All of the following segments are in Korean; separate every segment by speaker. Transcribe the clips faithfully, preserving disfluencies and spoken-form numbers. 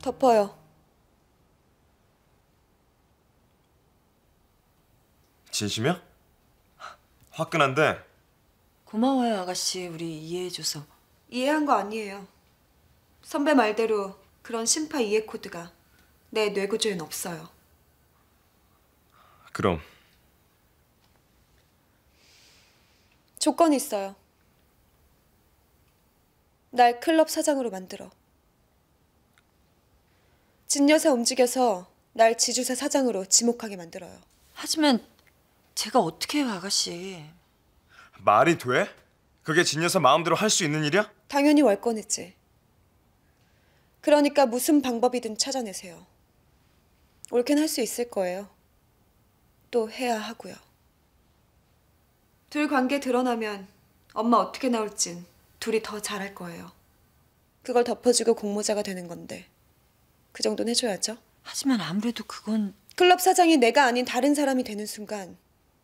Speaker 1: 덮어요.
Speaker 2: 진심이야? 화끈한데.
Speaker 3: 고마워요, 아가씨. 우리 이해해줘서.
Speaker 1: 이해한 거 아니에요. 선배 말대로 그런 심파 이해 코드가 내 뇌구조엔 없어요.
Speaker 2: 그럼
Speaker 1: 조건이 있어요. 날 클럽 사장으로 만들어. 진여사 움직여서 날 지주사 사장으로 지목하게 만들어요.
Speaker 3: 하지만 제가 어떻게 해요, 아가씨.
Speaker 2: 말이 돼? 그게 진여사 마음대로 할 수 있는 일이야?
Speaker 1: 당연히 월권이지. 그러니까 무슨 방법이든 찾아내세요. 옳긴 할 수 있을 거예요. 또 해야 하고요. 둘 관계 드러나면 엄마 어떻게 나올진 둘이 더 잘할 거예요. 그걸 덮어주고 공모자가 되는 건데 그 정도는 해줘야죠.
Speaker 3: 하지만 아무래도 그건...
Speaker 1: 클럽 사장이 내가 아닌 다른 사람이 되는 순간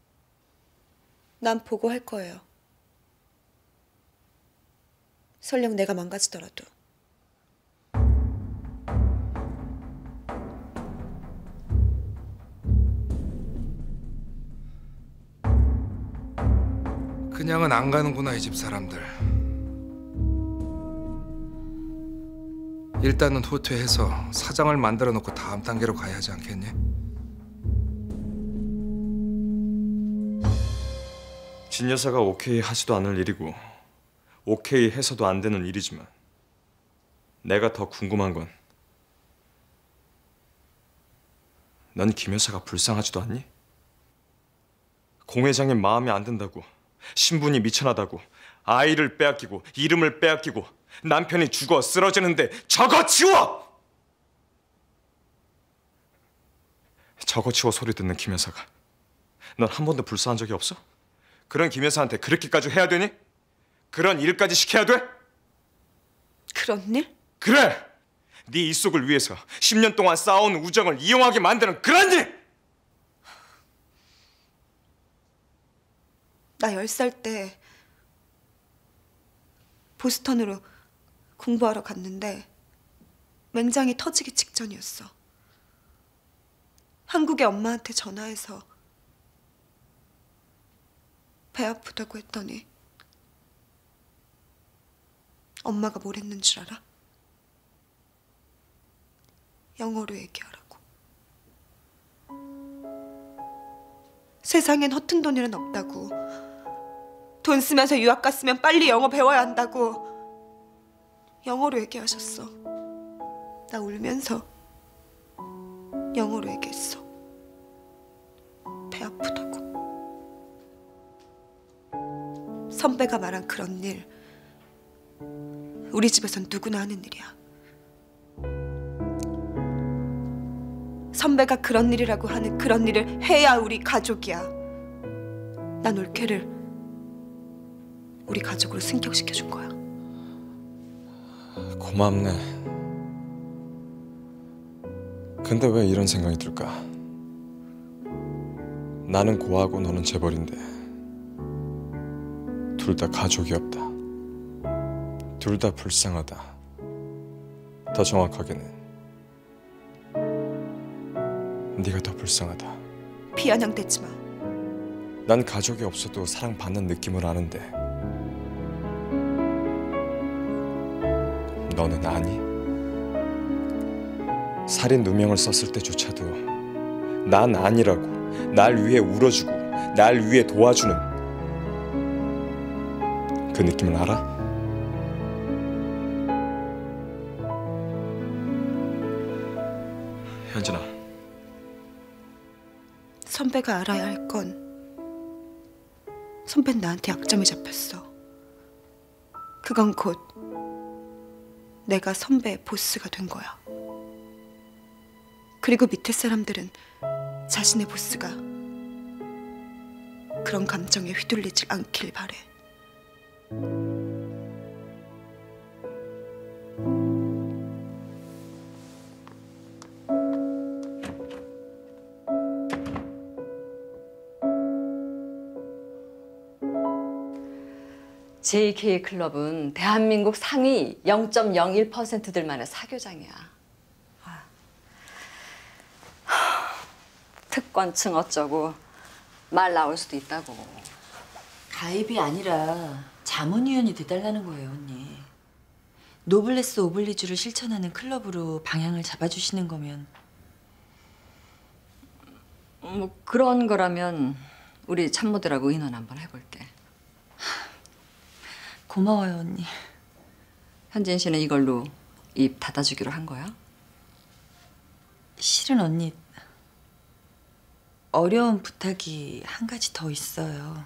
Speaker 1: 난 보고할 거예요. 설령 내가 망가지더라도.
Speaker 4: 그냥은 안 가는구나, 이 집 사람들. 일단은 후퇴해서 사장을 만들어 놓고 다음 단계로 가야 하지 않겠니?
Speaker 2: 진여사가 오케이 하지도 않을 일이고 오케이 해서도 안 되는 일이지만 내가 더 궁금한 건 넌 김 여사가 불쌍하지도 않니? 공 회장님 마음에 안 든다고, 신분이 미천하다고, 아이를 빼앗기고 이름을 빼앗기고 남편이 죽어 쓰러지는데 저거 치워! 저거 치워 소리 듣는 김 여사가 넌 한 번도 불쌍한 적이 없어? 그런 김 여사한테 그렇게까지 해야 되니? 그런 일까지 시켜야 돼?
Speaker 1: 그런 일?
Speaker 2: 그래! 네 입속을 위해서 십 년 동안 쌓아온 우정을 이용하게 만드는 그런 일!
Speaker 1: 나 열 살 때 보스턴으로 공부하러 갔는데 맹장이 터지기 직전이었어. 한국에 엄마한테 전화해서 배 아프다고 했더니 엄마가 뭘 했는 줄 알아? 영어로 얘기하라고. 세상엔 허튼 돈 일은 없다고. 돈 쓰면서 유학 갔으면 빨리 영어 배워야 한다고. 영어로 얘기하셨어. 나 울면서 영어로 얘기했어. 배 아프다고. 선배가 말한 그런 일, 우리 집에선 누구나 하는 일이야. 선배가 그런 일이라고 하는 그런 일을 해야 우리 가족이야. 난 올케를 우리 가족으로 승격시켜준 거야.
Speaker 2: 고맙네. 근데 왜 이런 생각이 들까? 나는 고아고 너는 재벌인데 둘 다 가족이 없다. 둘 다 불쌍하다. 더 정확하게는 네가 더 불쌍하다.
Speaker 1: 비아냥대지 마.
Speaker 2: 난 가족이 없어도 사랑받는 느낌을 아는데 너는 아니? 살인 누명을 썼을 때조차도 난 아니라고 날 위해 울어주고 날 위해 도와주는 그 느낌을 알아? 현진아,
Speaker 1: 선배가 알아야 할 건 선배는 나한테 약점이 잡혔어. 그건 곧 내가 선배의 보스가 된 거야. 그리고 밑에 사람들은 자신의 보스가 그런 감정에 휘둘리지 않길 바래.
Speaker 3: 제이케이 클럽은 대한민국 상위 영 점 영일 퍼센트들만의 사교장이야.
Speaker 5: 특권층 어쩌고 말 나올 수도 있다고.
Speaker 3: 가입이 아니라 자문위원이 돼달라는 거예요, 언니. 노블레스 오블리주를 실천하는 클럽으로 방향을 잡아주시는 거면.
Speaker 5: 뭐 그런 거라면 우리 참모들하고 의논 한번 해볼게.
Speaker 3: 고마워요, 언니.
Speaker 5: 현진 씨는 이걸로 입 닫아주기로 한 거야?
Speaker 3: 실은 언니, 어려운 부탁이 한 가지 더 있어요.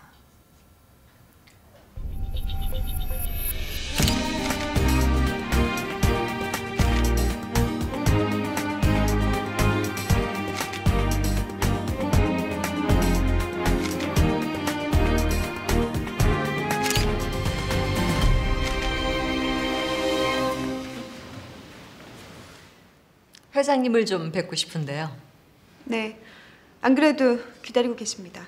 Speaker 6: 회장님을 좀 뵙고 싶은데요.
Speaker 1: 네, 안 그래도 기다리고 계십니다.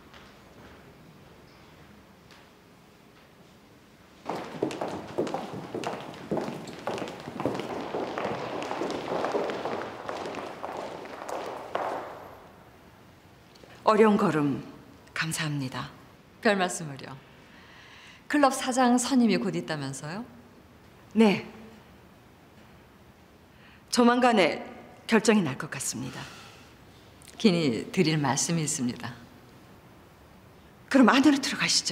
Speaker 5: 어려운 걸음 감사합니다.
Speaker 6: 별 말씀을요. 클럽 사장 선임이 곧 있다면서요?
Speaker 5: 네. 조만간에 결정이 날 것 같습니다.
Speaker 6: 긴히 드릴 말씀이 있습니다.
Speaker 5: 그럼 안으로 들어가시죠.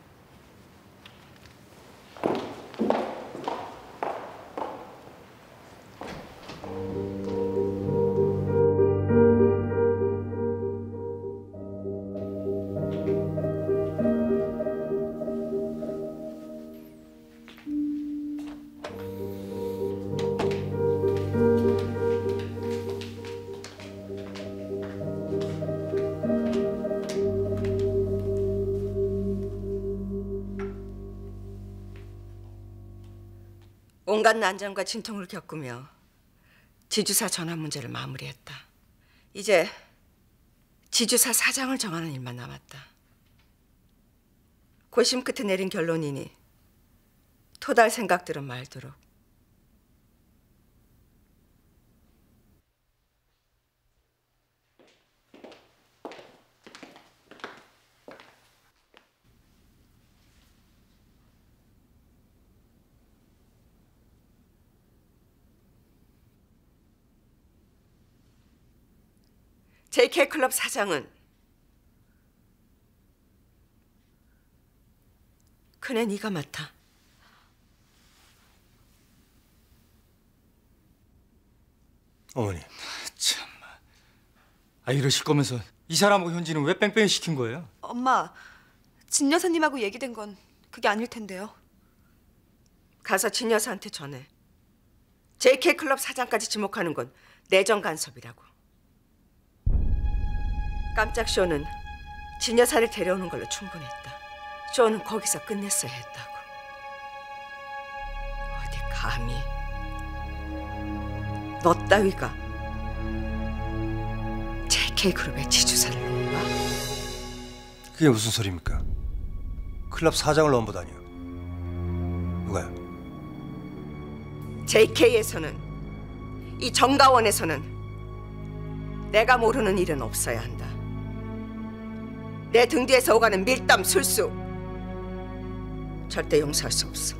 Speaker 5: 온갖 난장과 진통을 겪으며 지주사 전환 문제를 마무리했다. 이제 지주사 사장을 정하는 일만 남았다. 고심 끝에 내린 결론이니 토달 생각들은 말도록. 제이케이 클럽 사장은 그네 네가 맡아.
Speaker 7: 어머니, 참마. 아 이러실 거면서 이 사람하고 현진은 왜 뺑뺑이 시킨 거예요?
Speaker 1: 엄마, 진 여사님하고 얘기된 건 그게 아닐 텐데요.
Speaker 5: 가서 진 여사한테 전해. 제이케이 클럽 사장까지 지목하는 건 내정 간섭이라고. 깜짝 쇼는 진 여사를 데려오는 걸로 충분했다. 쇼는 거기서 끝냈어야 했다고. 어디 감히 너 따위가 제이케이 그룹의 지주사를 놓아?
Speaker 7: 그게 무슨 소리입니까? 클럽 사장을 넘보다니요. 누가요?
Speaker 5: 제이케이에서는, 이 정가원에서는 내가 모르는 일은 없어야 한다. 내 등 뒤에서 오가는 밀담 술수 절대 용서할 수 없어.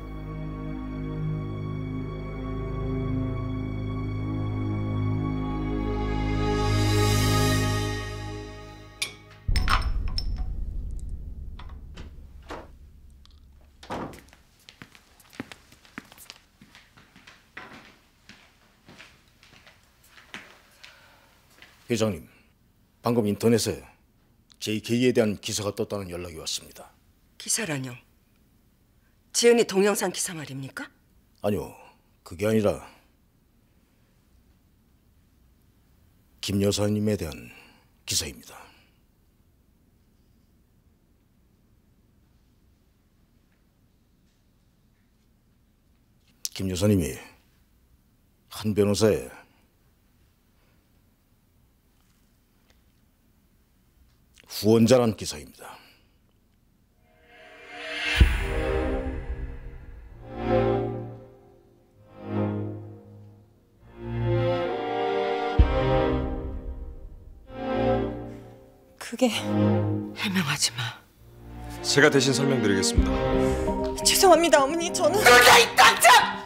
Speaker 8: 회장님, 방금 인터넷에 제이케이에 대한 기사가 떴다는 연락이 왔습니다.
Speaker 5: 기사라뇨? 지은이 동영상 기사 말입니까?
Speaker 8: 아니요, 그게 아니라 김 여사님에 대한 기사입니다. 김 여사님이 한 변호사의 후원자란 기사입니다.
Speaker 9: 그게
Speaker 5: 해명하지 마.
Speaker 2: 제가 대신 설명드리겠습니다.
Speaker 9: 죄송합니다 어머니. 저는
Speaker 5: 너가 이 깜짝!